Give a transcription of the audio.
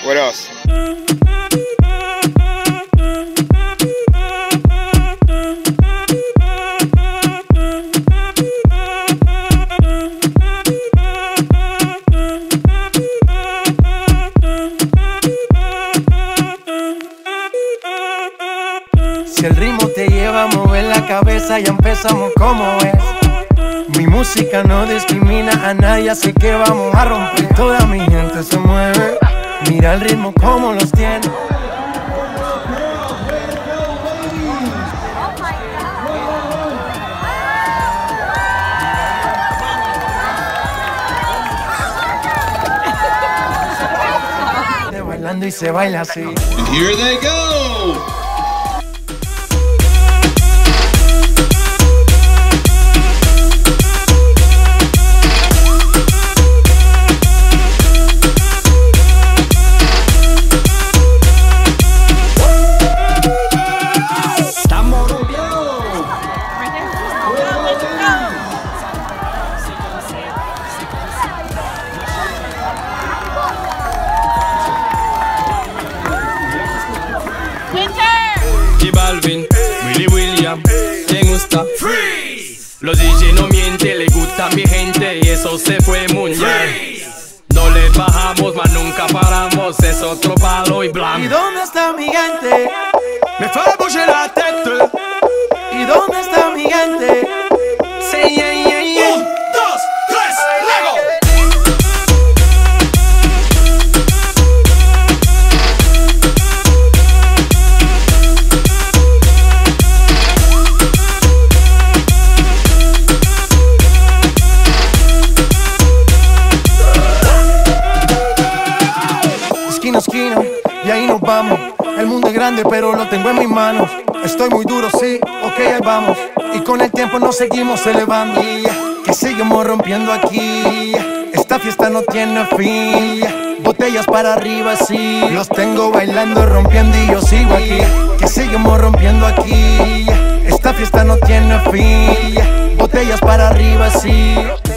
What else? Si el ritmo te lleva a mover la cabeza, ya empezamos como es. Mi música no discrimina a nadie, así que vamos a romper. Toda mi gente se mueve, mira el ritmo como los tiene. Bailando y se baila así. And here they go! Balvin, Willy William, ¿te gusta? Freeze. Los DJ no mienten, le gusta a mi gente y eso se fue muy bien. No le bajamos, mas nunca paramos, es otro palo y blanco. ¿Y dónde está mi gente? Me fue a bouger la tête. ¿Y dónde está mi gente? Sí, yeah, yeah, yeah. 1, 2, 3, ¡Lego! Esquina, y ahí nos vamos. El mundo es grande, pero lo tengo en mis manos. Estoy muy duro, sí, ok, ahí vamos. Y con el tiempo nos seguimos elevando. Que seguimos rompiendo aquí. Esta fiesta no tiene fin. Botellas para arriba, sí. Los tengo bailando, rompiendo y yo sigo aquí. Que seguimos rompiendo aquí. Esta fiesta no tiene fin. Botellas para arriba, sí.